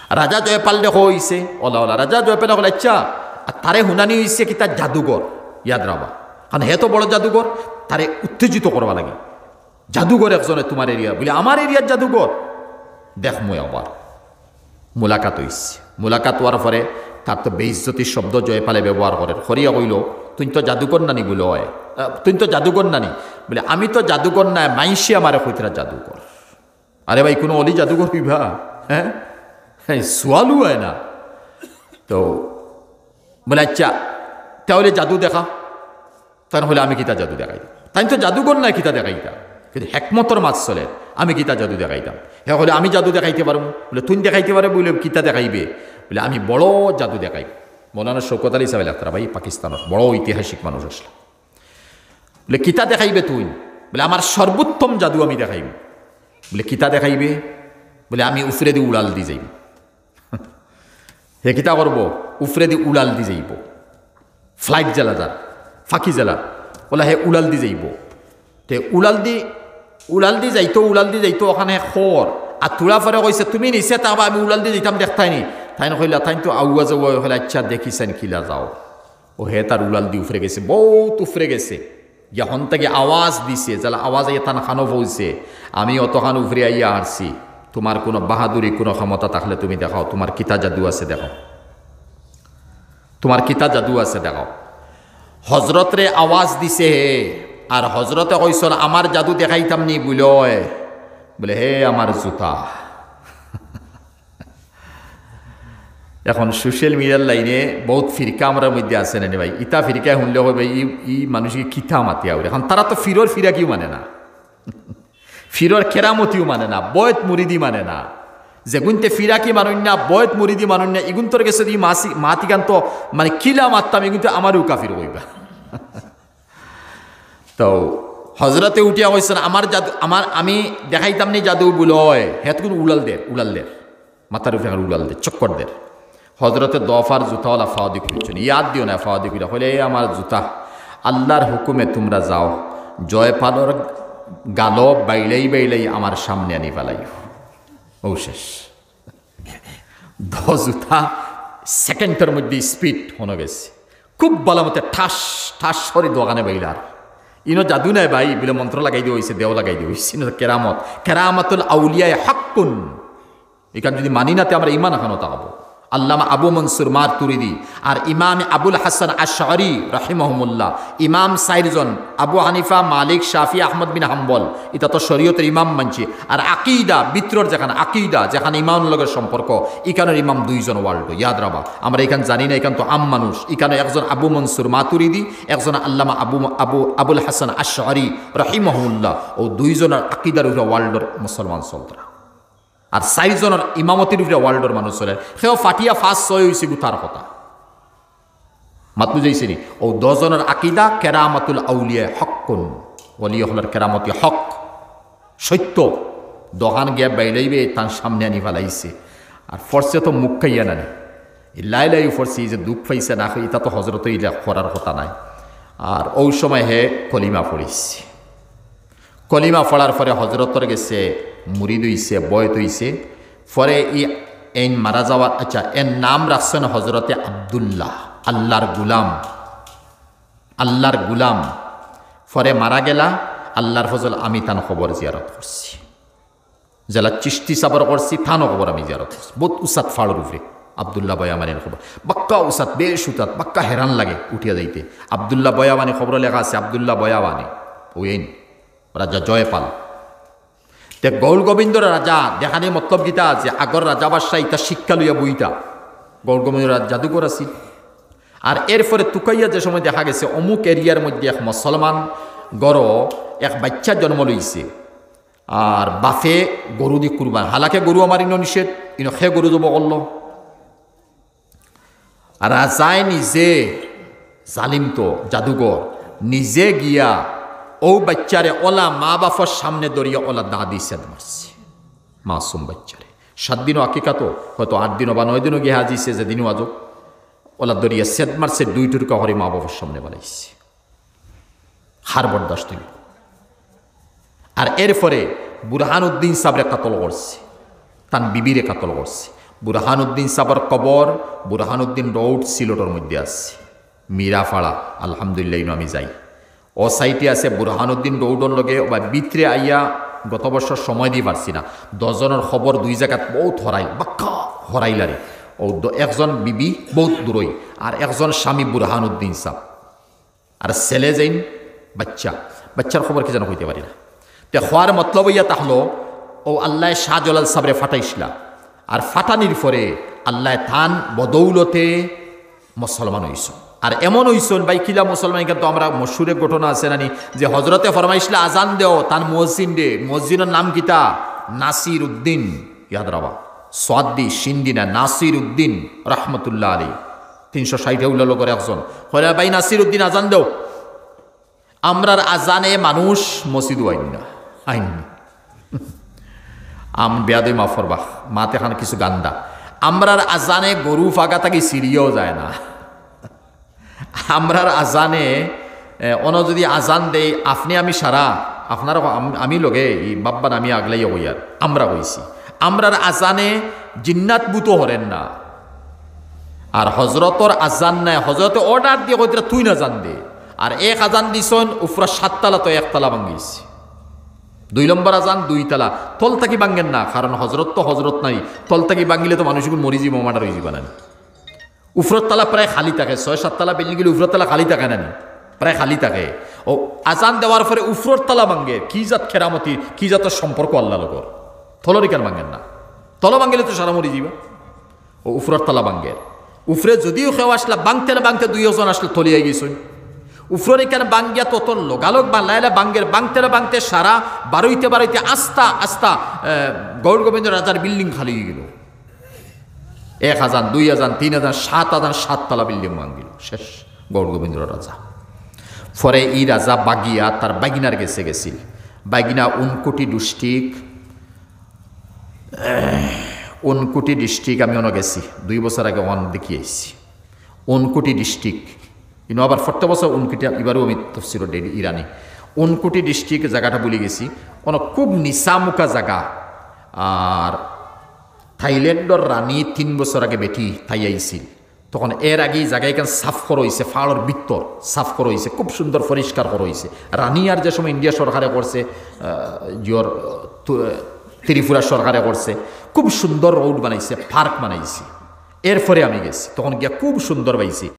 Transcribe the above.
রাজা জয়পাল দেখো হইছে ওলা ওলা রাজা জয়পাল হলে আচ্ছা আর তারে হুনানি হইছে কি তার জাদুঘর ইয়াদ রাবা কারণ হে তো বড় জাদুঘর তারে উত্তেজিত করবা লাগে জাদুঘর একজনে তোমার এরিয়া বলে আমার এরিয়ার জাদুঘর দেখ মই আবার মোলাকাত হইছে মোলাকাত হওয়ার পরে তার তো বেইজ্জতির শব্দ জয়পালে ব্যবহার করে হরিয়া কইল তুই তো জাদুকর নানি বলে হয় তুই তো জাদুকর নানি বলে আমি তো জাদুকর না মাইসি আমার কইতরা জাদুকর আরে ভাই কোনো অলি জাদুকর পিভা হ্যাঁ সোয়ালু হয় না তো বলে আচ্ছা তাহলে জাদু দেখা তার হলে আমি কিতা জাদু দেখাই তাই তো জাদুকর না কিতা দেখাইতাম কিন্তু হেকমতর মাছ চলে আমি কিতা জাদু দেখাইতাম হ্যাঁ হলে আমি জাদু দেখাইতে পারবো বলে তুই দেখাইতে পারে বলে কিতা দেখাইবে বলে আমি বড় জাদু দেখাই মৌলানা শৌকত আলী সাহেব আখতার ভাই পাকিস্তানের বড় ঐতিহাসিক মানুষ আসলো বলে কিতা দেখাইবে তুই বলে আমার সর্বোত্তম জাদু আমি দেখাইব বলে কিতা দেখাইবে বলে আমি উফরে দি উড়াল দি যাইব হে কিতা করবো উফরে দি উড়াল দি যাইব ফ্লাইট জ্বালা যার ফাঁকি জ্বালা বলে হে উড়াল দি যাইব তে উড়াল দি যাইতো ওখানে খর আর তোরা পরে কইছে তুমি নিচে তা আমি উড়াল দি যাইতাম দেখতাই নি তাই কইলা তাই তো আউয়া যাওয়া হলে আচ্ছা দেখিছেন কিলা যাও ও হে তার উড়াল দি উফরে গেছে বহুত উফরে গেছে যখন থেকে আওয়াজ দিছে যারা আওয়াজ তান খানো বলছে আমি অতখান উফরে আইয়া আসছি তোমার কোনো বাহাদুরি কোনো ক্ষমতা থাকলে তুমি দেখাও তোমার কিতা জাদু আছে দেখাও তোমার কিতা জাদু আছে দেখাও হজরতরে আওয়াজ দিছে হে আর হজরতে কইসল আমার জাদু দেখাইতাম নি বলে হে আমার জুতা এখন সোশ্যাল মিডিয়ার লাইনে বহুত ফিরকা আমার মধ্যে আছে না ভাই ইতা ফিরকা শুনলে হয় ভাই ই মানুষকে কিতা মাতিয়া এখন তারা তো ফিরা কিও মানে না ফিরর কেরামতিও মানে না বয়ত মুরিদি মানে না যেগুনতে ফিরাকি মানুষ না বয়ত মুরিদি মানুষ না ইগুন তোর গেছে মাতিগান তো মানে কিলা মারতাম এগুনতে আমারও কাফির হইবা তো হজরতে উঠিয়া কইছেন আমার জাদু আমি দেখাইতাম নি জাদু বুলয় হেতগুন উড়াল দের মাথার উপরে উড়াল দের চক্কর দের হজরতে দফার জুতাওয়ালা ফাওয়াদি করছেন ইয়াদ দিও না ফাওয়াদি কইরা হলে আমার জুতা আল্লাহর হুকুমে তোমরা যাও জয়পালর গালো বাইলাই আমার সামনে আনি ফেলাই ও শেষ জুতা সেকেন্ডের মধ্যে স্পিড হনো গেছে খুব ভালো মতো ঠাস ঠাস সরি দোকানে বাইলার ইনো জাদু নাই ভাই বলে মন্ত্র লাগাই দিয়ে হয়েছে দেও লাগাই দিয়ে হয়েছে কেরামতুল আউলিয়ায় হাক্কুন এখানে যদি মানি নাতে আমরা ইমান এখানো তাকাবো আল্লামা আবু মনসুর মাতুরিদি আর ইমাম আবুল হাসান আশআরি রাহিমাহুমুল্লাহ ইমাম সাইরজন আবু হানিফা মালিক শাফি আহমদ বিন হাম্বল এটা তো শরীয়তের ইমাম মানছে আর আকিদা বিত্রর যেখানে ইমামের লগের সম্পর্ক এখানের ইমাম দুইজন ওয়ার্ল্ড ইয়াদ রাবা আমরা এখানে জানি না এখান তো আম মানুষ এখানে একজন আবু মনসুর মাতুরিদি একজন আল্লামা আবুল হাসান আশআরি রাহিমাহুল্লাহ ও দুইজনের আকিদার উপরে ওয়ার্ল্ডের মুসলমান চলতরা আর চারিজনের ইমামতির উপরে ওয়ার্ল্ডের মানুষ চলে সেও ফাটিয়া ফার্স্ট ছয় হয়েছে গুতার কথা মাত বুঝাইছে নি ও 10 জনের আকিদা কেরামাতুল আউলিয়া হকুন ওলিয়া হলার কেরামতি হক সত্য দোকান গিয়া বাইলাইবে তার সামনে আনি ফেলাইছে আর ফরসে তো মুখ খাইয়া নানি লাই ফরসি যে দুঃখ পাইছে না খাই এটা তো হজরত ইলা করার কথা নাই আর ওই সময় হে কলিমা পড়িছে কলিমা পড়ার পরে হজরতর গেছে মুরিদ হইছে বয়ত হইছে পরে এন মারা যাওয়ার আচ্ছা এর নাম রাখছেন হজরতে আব্দুল্লাহ আল্লাহর গুলাম পরে মারা গেলা আল্লাহর ফজল আমি তান খবর জিয়ারত করছি জেলা চিস্তি সাবর করছি থানো খবর আমি জিয়ারত করছি বহুত উসাদ ফাড়র উপরে আব্দুল্লাহ বয়ামানের খবর বাক্কা উসাদ বেশ উতাত বাক্কা হেরান লাগে উঠিয়া যাইতে আব্দুল্লাহ বয়াবানি খবর লেখা আছে আব্দুল্লাহ বয়াবানি ওইন রাজা জয়পাল তে গৌল গোবিন্দর রাজা দেখানে মতলব গীতা আছে আগর রাজা বাদশাহ ইতা শিক্ষা লইয়া বইতা গৌল গোবিন্দর জাদুকর আছিল আর এরপরে তুকাইয়া যে সময় দেখা গেছে অমুক এরিয়ার মধ্যে এক মুসলমান গড় এক বাচ্চা জন্ম লইছে আর বাফে গরু দি কুরবান হালাকে গরু আমার ইনো নিষেধ ইনো খে গরু যাব করল আর রাজায় নিজে জালিম তো জাদুঘর নিজে গিয়া ও বাচ্চারে ওলা মা বাপর সামনে দরিয়া ওলা দাদি সেদ মারছে মাসুম বাচ্চারে 7 দিনও আকিকাতো হয়তো 8 দিনও বা 9 দিনও গিয়ে হাজিছে যে দিনও আজও ওলা দরিয়া সেদ মারছে 2 টুরকা হরে মা বাবার সামনে বানাইছে হার বরদাস্ত হইল আর এরপরে বুরহানুদ্দিন সাবরে কাতল করছে তান বিবিরে কাতল করছে বুরহানুদ্দিন সাবর কবর বুরহানুদ্দিন রোড সিলেটের মধ্যে আছে মিরাফাড়া আলহামদুলিল্লাহ আমি যাই ও সাইটে আছে বুরহানুদ্দিন রোডর লগে বা বিত্রে আইয়া গত বছর সময় দিয়ে পারছি না 10 জনের খবর 2 জায়গাত বহুত হরাই বাক্কা হরাইলারে ও একজন বিবি বহুত দূরই আর একজন স্বামী বুরহানুদ্দিন সাহ আর ছেলে যাইন বাচ্চার খবর কি যেন হইতে পারি না তে হওয়ার মতলব ইয়া তাহলো ও আল্লাহ শাহজালাল সাবরে ফাটাইছিলা আর ফাটানির পরে আল্লাহ থান বদৌলতে মুসলমান হইস আর এমন হইসন ভাই কিলা মুসলমান কিন্তু আমরা মশহুরে ঘটনা আছে নানি যে হজরতে ফরমাইছিলা আজান দেও তান মুয়াজ্জিন দে মুয়াজ্জিনের নাম কিতা নাসির উদ্দিন ইয়াদ রাবা সাদ্দি সিন্দিনা নাসির উদ্দিন রহমতুল্লাহ আলী 360 উল্লাহ করে একজন হলে ভাই নাসির উদ্দিন আজান দেও আমরার আজানে মানুষ মসজিদ আইন না আইন আম বেয়াদই মাফর বাহ মাতে খান কিছু গান্দা আমরার আজানে গরু ফাঁকা থাকি সিঁড়িও যায় না আমরার আজানে অন যদি আজান দেই আপনি আমি সারা আপনার আমি লগে এই বাব্বান আমি আগলাই হইয়ার আমরা হইছি আমরার আজানে জিন্নাত বুতো হরেন না আর হজরতর আজান নাই হজরতে অর্ডার দিয়ে কইতরা তুই না জান দে আর এক আজান দিছন উফরা 7 তালা তো 1 তালা ভাঙ্গিছি 2 নম্বর আজান 2 তালা তল থাকি ভাঙ্গেন না কারণ হজরত তো হজরত নাই তল থাকি ভাঙ্গিলে তো মানুষগুলো মরি যাবো মাটার হয়ে যাবে না উফরত তালা প্রায় খালি থাকে 6-7 তালা বিল্ডিং গেলে উফরত তালা খালি থাকে না প্রায় খালি থাকে ও আজান দেওয়ার পরে উফরত তালা ভাঙ্গে কি জাত খেরামতি কি জাতের সম্পর্ক আল্লাহ লগর তলরি কেন ভাঙ্গেন না তল ভাঙ্গিলে তো সারা মরি যাবে ও উফরত তালা ভাঙ্গের উফরে যদিও কেউ আসলা বাংতে না বাংতে 2 জন আসলে তলিয়ে গেছুন উফরের এখানে বাঙ্গিয়া তত লোগালোক বা লাইলা বাঙ্গের বাংতে সারা বারোইতে আস্তা আস্তা গৌর গোবিন্দ রাজার বিল্ডিং খালি হয়ে গেল 1000 2000 3000 7000 7 তলা বিল্ডিং ভাঙ্গিল শেষ গৌর গোবিন্দ রাজা পরে এই রাজা বাগিয়া তার বাগিনার গেছিল বাগিনা উনকোটি ডিস্ট্রিক্ট আমি অন গেছি 2 বছর আগে অন দেখি আইছি উনকোটি ডিস্ট্রিক্ট কিন্তু আবার 40 বছর উনকোটি এবারও আমি তফসির ইরানি উনকোটি ডিস্ট্রিক্ট জায়গাটা বলে গেছি অনেক খুব নিচামুখা জায়গা আর থাইল্যান্ডর রানী 3 বছর আগে বেটি থাই আইছিল তখন এর আগেই জায়গায় এখানে সাফ করা হয়েছে ফাড়র ভিতর সাফ করা হয়েছে খুব সুন্দর পরিষ্কার করা হয়েছে রানী আর যে সময় ইন্ডিয়া সরকারে করছে জিওর ত্রিপুরা সরকারে করছে খুব সুন্দর রোড বানাইছে পার্ক বানাইছে এরপরে আমি গেছি তখন গিয়া খুব সুন্দর পাইছি